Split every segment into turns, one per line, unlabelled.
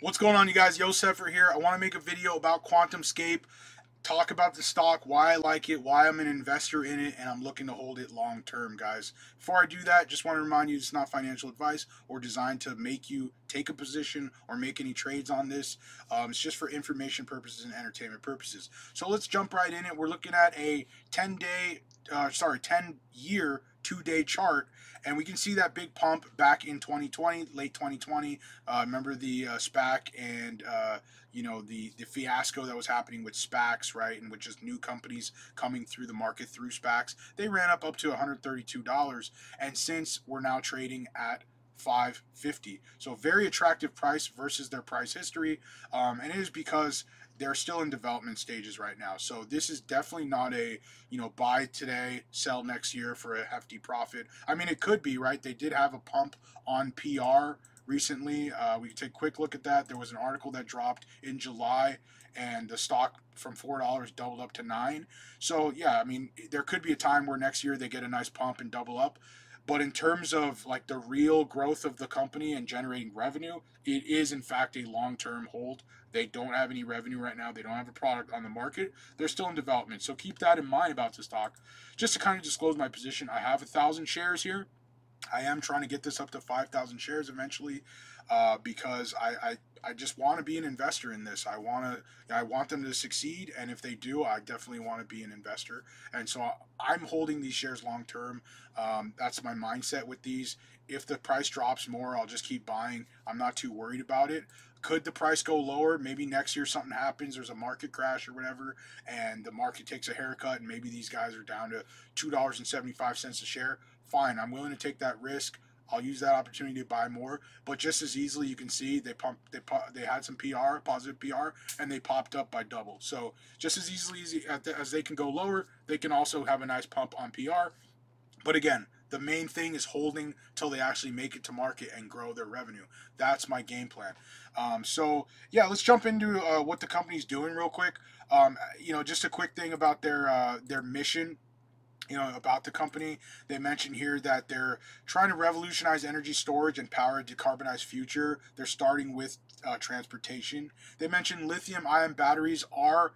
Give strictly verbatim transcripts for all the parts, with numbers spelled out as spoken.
What's going on, you guys? Yosefer here. I want to make a video about QuantumScape, talk about the stock, why I like it, why I'm an investor in it, and I'm looking to hold it long term, guys. Before I do that, just want to remind you it's not financial advice or designed to make you take a position or make any trades on this. Um, it's just for information purposes and entertainment purposes. So let's jump right in it. We're looking at a ten day, uh, sorry, ten year two-day chart, and we can see that big pump back in twenty twenty, late twenty twenty. Uh, remember the uh, SPAC and uh, you know the the fiasco that was happening with SPACs, right? And with just new companies coming through the market through SPACs, they ran up up to one hundred thirty-two dollars, and since we're now trading at five fifty, so very attractive price versus their price history, um, and it is because they're still in development stages right now. So this is definitely not a, you know, buy today, sell next year for a hefty profit. I mean, it could be, right? They did have a pump on P R recently. Uh, we can take a quick look at that. There was an article that dropped in July, and the stock from four dollars doubled up to nine. So yeah, I mean, there could be a time where next year they get a nice pump and double up. But in terms of like the real growth of the company and generating revenue, it is in fact a long-term hold. They don't have any revenue right now. They don't have a product on the market. They're still in development. So keep that in mind about the stock. Just to kind of disclose my position, I have a thousand shares here. I am trying to get this up to five thousand shares eventually, uh, because I, I, I just want to be an investor in this. I want to I want them to succeed, and if they do, I definitely want to be an investor. And so I'm holding these shares long term. Um, that's my mindset with these. If the price drops more, I'll just keep buying. I'm not too worried about it. Could the price go lower? Maybe next year something happens, there's a market crash or whatever, and the market takes a haircut, and maybe these guys are down to two dollars and seventy-five cents a share. Fine, I'm willing to take that risk. I'll use that opportunity to buy more. But just as easily, you can see they pumped, they they had some P R, positive P R, and they popped up by double. So just as easily as they can go lower, they can also have a nice pump on P R. But again, the main thing is holding till they actually make it to market and grow their revenue. That's my game plan. Um, so yeah, let's jump into uh, what the company's doing real quick. Um, you know, just a quick thing about their uh, their mission. You know, about the company, they mentioned here that they're trying to revolutionize energy storage and power a decarbonized future. They're starting with uh, transportation. They mentioned lithium-ion batteries are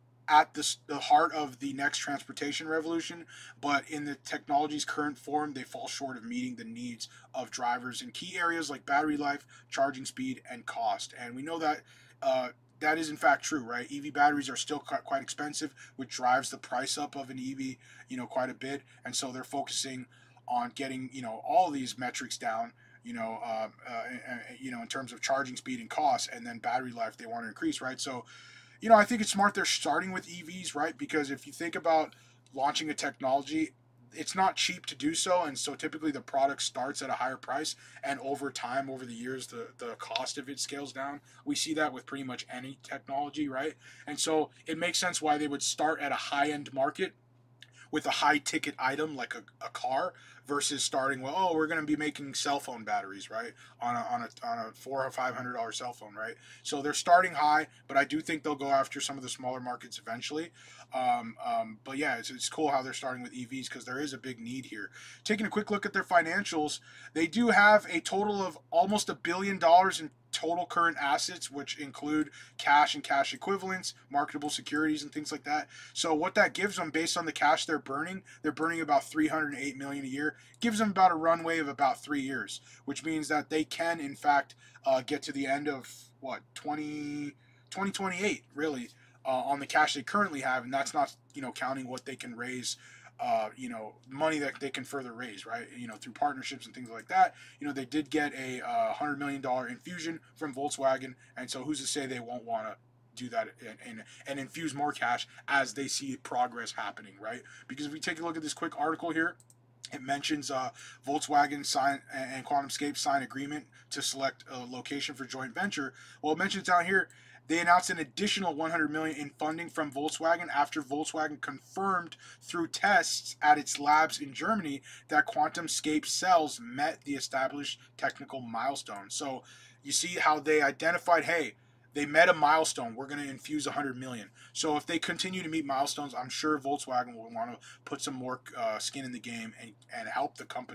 at the, the heart of the next transportation revolution, but in the technology's current form, they fall short of meeting the needs of drivers in key areas like battery life, charging speed, and cost. And we know that uh, that is in fact true, right? E V batteries are still quite expensive, which drives the price up of an E V, you know, quite a bit. And so they're focusing on getting, you know, all these metrics down, you know, uh, uh, you know, in terms of charging speed and cost, and then battery life they want to increase, right? So, you know, I think it's smart they're starting with E Vs, right? Because if you think about launching a technology, it's not cheap to do so, and so typically the product starts at a higher price, and over time, over the years, the, the cost of it scales down. We see that with pretty much any technology, right? And so it makes sense why they would start at a high-end market with a high ticket item like a, a car, versus starting, well, oh, we're going to be making cell phone batteries, right, on a, on a, on a four or five hundred dollar cell phone, right? So they're starting high, but I do think they'll go after some of the smaller markets eventually. Um, um, but yeah, it's, it's cool how they're starting with E Vs because there is a big need here. Taking a quick look at their financials, they do have a total of almost a billion dollars in total current assets, which include cash and cash equivalents, marketable securities, and things like that. So what that gives them, based on the cash they're burning, they're burning about three hundred eight million dollars a year, gives them about a runway of about three years, which means that they can, in fact, uh, get to the end of, what, twenty, twenty twenty-eight, really, uh, on the cash they currently have, and that's not, you know, counting what they can raise, uh, you know, money that they can further raise, right? You know, through partnerships and things like that. You know, they did get a uh, one hundred million dollars infusion from Volkswagen, and so who's to say they won't want to do that and, and, and infuse more cash as they see progress happening, right? Because if we take a look at this quick article here, it mentions uh, Volkswagen sign and QuantumScape sign agreement to select a location for joint venture. Well, it mentions down here, they announced an additional one hundred million dollars in funding from Volkswagen after Volkswagen confirmed through tests at its labs in Germany that QuantumScape cells met the established technical milestone. So you see how they identified, hey, they met a milestone. We're going to infuse one hundred million dollars. So if they continue to meet milestones, I'm sure Volkswagen will want to put some more uh, skin in the game and, and help the company,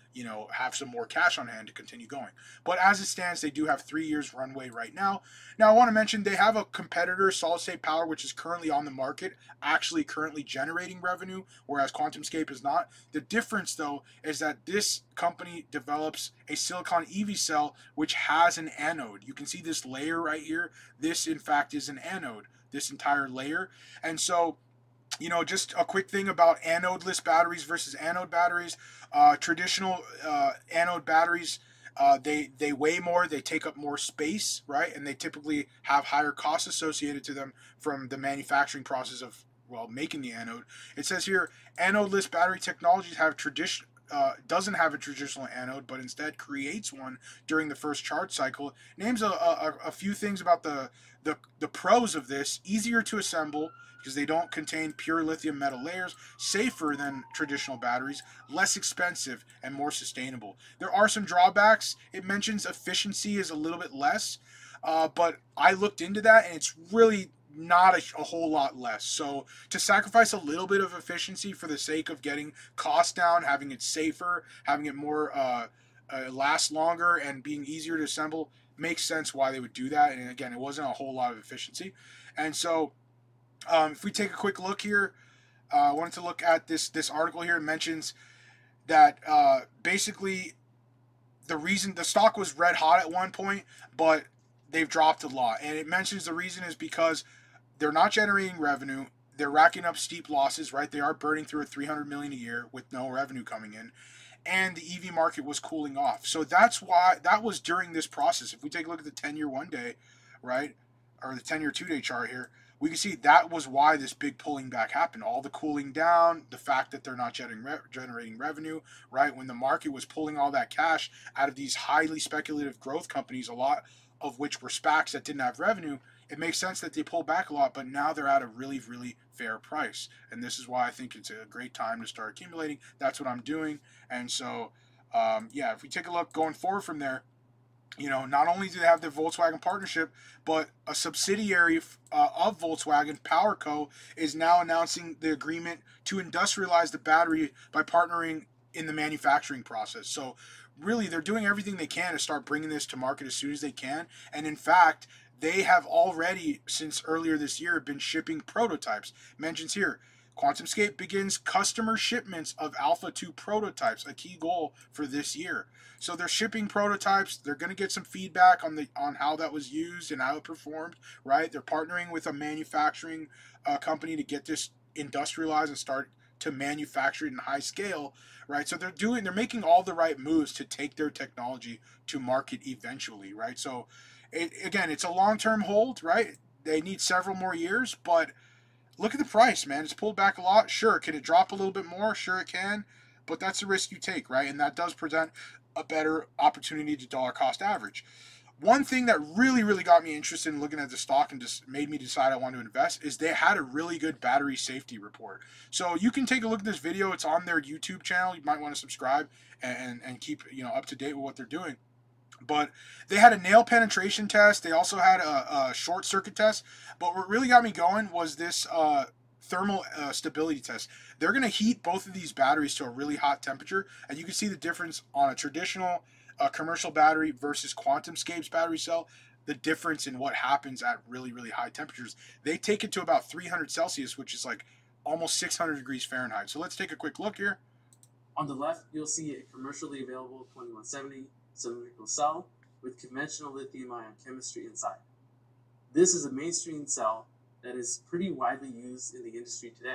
you know, have some more cash on hand to continue going. But as it stands, they do have three years runway right now. Now, I want to mention they have a competitor, Solid State Power, which is currently on the market, actually currently generating revenue, whereas QuantumScape is not. The difference, though, is that this company develops a silicon E V cell, which has an anode. You can see this layer right here. This, in fact, is an anode, this entire layer. And so, you know, just a quick thing about anode-less batteries versus anode batteries. Uh, traditional uh, anode batteries, uh, they they weigh more, they take up more space, right? And they typically have higher costs associated to them from the manufacturing process of, well, making the anode. It says here, anode-less battery technologies have tradition. Uh, doesn't have a traditional anode, but instead creates one during the first charge cycle. Names a, a, a few things about the, the the pros of this: easier to assemble because they don't contain pure lithium metal layers, safer than traditional batteries, less expensive, and more sustainable. There are some drawbacks. It mentions efficiency is a little bit less, uh, but I looked into that and it's really not a, a whole lot less. So to sacrifice a little bit of efficiency for the sake of getting costs down, having it safer, having it more uh, uh, last longer, and being easier to assemble makes sense why they would do that. And again, it wasn't a whole lot of efficiency. And so um, if we take a quick look here, uh, I wanted to look at this this article here. It mentions that uh, basically the reason the stock was red hot at one point, but they've dropped a lot. And it mentions the reason is because they're not generating revenue. They're racking up steep losses, right? They are burning through a three hundred million dollars a year with no revenue coming in. And the E V market was cooling off. So that's why, that was during this process. If we take a look at the ten-year one-day, right, or the ten-year two-day chart here, we can see that was why this big pulling back happened. All the cooling down, the fact that they're not generating, re- generating revenue, right? When the market was pulling all that cash out of these highly speculative growth companies, a lot of which were SPACs that didn't have revenue, it makes sense that they pull back a lot, but now they're at a really, really fair price. And this is why I think it's a great time to start accumulating. That's what I'm doing. And so, um, yeah, if we take a look going forward from there, you know, not only do they have the Volkswagen partnership, but a subsidiary uh, of Volkswagen, PowerCo, is now announcing the agreement to industrialize the battery by partnering in the manufacturing process. So really, they're doing everything they can to start bringing this to market as soon as they can. And in fact, they have already, since earlier this year, been shipping prototypes. Mentions here, QuantumScape begins customer shipments of Alpha two prototypes, a key goal for this year. So they're shipping prototypes. They're going to get some feedback on the on how that was used and how it performed, right? They're partnering with a manufacturing uh, company to get this industrialized and start to manufacture it in high scale, right? So they're doing, they're making all the right moves to take their technology to market eventually, right? So it, again, it's a long-term hold, right? They need several more years, but look at the price, man. It's pulled back a lot. Sure, can it drop a little bit more? Sure, it can, but that's the risk you take, right? And that does present a better opportunity to dollar cost average. One thing that really, really got me interested in looking at the stock and just made me decide I want to invest is they had a really good battery safety report. So you can take a look at this video. It's on their YouTube channel. You might want to subscribe and, and keep, you know, up to date with what they're doing. But they had a nail penetration test. They also had a, a short circuit test. But what really got me going was this uh, thermal uh, stability test. They're going to heat both of these batteries to a really hot temperature. And you can see the difference on a traditional uh, commercial battery versus QuantumScape's battery cell. The difference in what happens at really, really high temperatures. They take it to about three hundred Celsius, which is like almost six hundred degrees Fahrenheit. So let's take a quick look here.
On the left, you'll see a commercially available twenty-one seventy cylindrical cell with conventional lithium-ion chemistry inside. This is a mainstream cell that is pretty widely used in the industry today.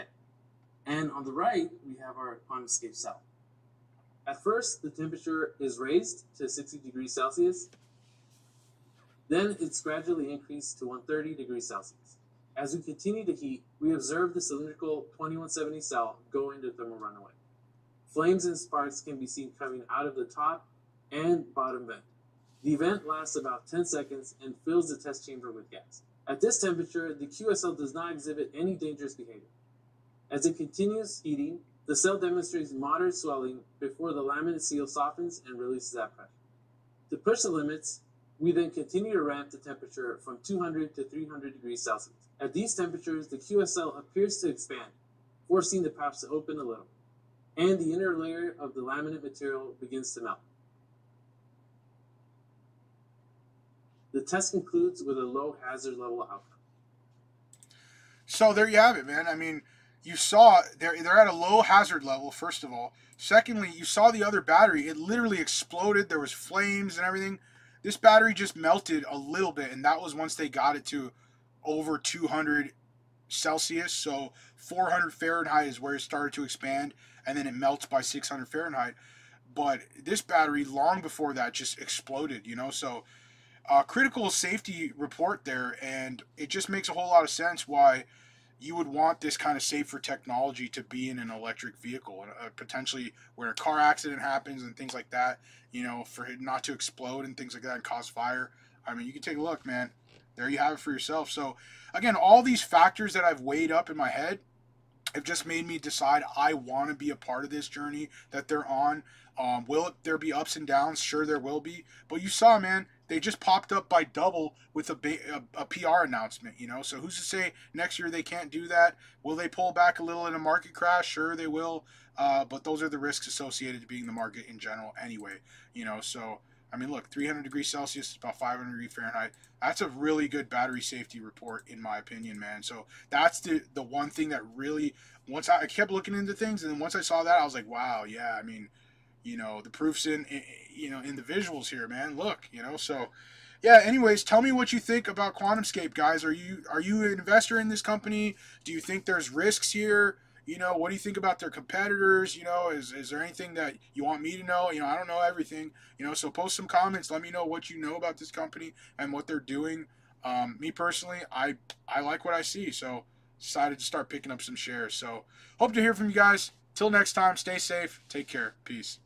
And on the right, we have our QuantumScape cell. At first, the temperature is raised to sixty degrees Celsius. Then it's gradually increased to one hundred thirty degrees Celsius. As we continue to heat, we observe the cylindrical twenty-one seventy cell go into thermal runaway. Flames and sparks can be seen coming out of the top and bottom vent. The vent lasts about ten seconds and fills the test chamber with gas. At this temperature, the Q S L does not exhibit any dangerous behavior. As it continues heating, the cell demonstrates moderate swelling before the laminate seal softens and releases that pressure. To push the limits, we then continue to ramp the temperature from two hundred to three hundred degrees Celsius. At these temperatures, the Q S L appears to expand, forcing the pouch to open a little. and the inner layer of the laminate material begins to melt. The test concludes with a low hazard level outcome.
So there you have it, man. I mean, you saw they're they're at a low hazard level. First of all, secondly, you saw the other battery. It literally exploded. There was flames and everything. This battery just melted a little bit, and that was once they got it to over two hundred Celsius. So four hundred Fahrenheit is where it started to expand, and then it melts by six hundred Fahrenheit. But this battery, long before that, just exploded. You know, so uh, critical safety report there, and it just makes a whole lot of sense why you would want this kind of safer technology to be in an electric vehicle, and uh, potentially where a car accident happens and things like that, you know, for it not to explode and things like that and cause fire. I mean, you can take a look, man. There you have it for yourself. So, again, all these factors that I've weighed up in my head have just made me decide I want to be a part of this journey that they're on. Um, will it, there be ups and downs? Sure, there will be. But you saw, man, they just popped up by double with a, a, a P R announcement, you know? So who's to say next year they can't do that? Will they pull back a little in a market crash? Sure, they will. Uh, but those are the risks associated to being the market in general anyway, you know? So, I mean, look, three hundred degrees Celsius is about five hundred degrees Fahrenheit. That's a really good battery safety report, in my opinion, man. So that's the the one thing that really, once I, I kept looking into things, and then once I saw that, I was like, wow, yeah, I mean, you know, the proof's in, in you know, in the visuals here, man. Look, you know, so yeah. Anyways, tell me what you think about QuantumScape, guys. Are you are you an investor in this company? Do you think there's risks here? You know, what do you think about their competitors? You know, is is there anything that you want me to know? You know, I don't know everything. You know, so post some comments. Let me know what you know about this company and what they're doing. Um, me personally, I I like what I see, so decided to start picking up some shares. So hope to hear from you guys. Till next time, stay safe. Take care. Peace.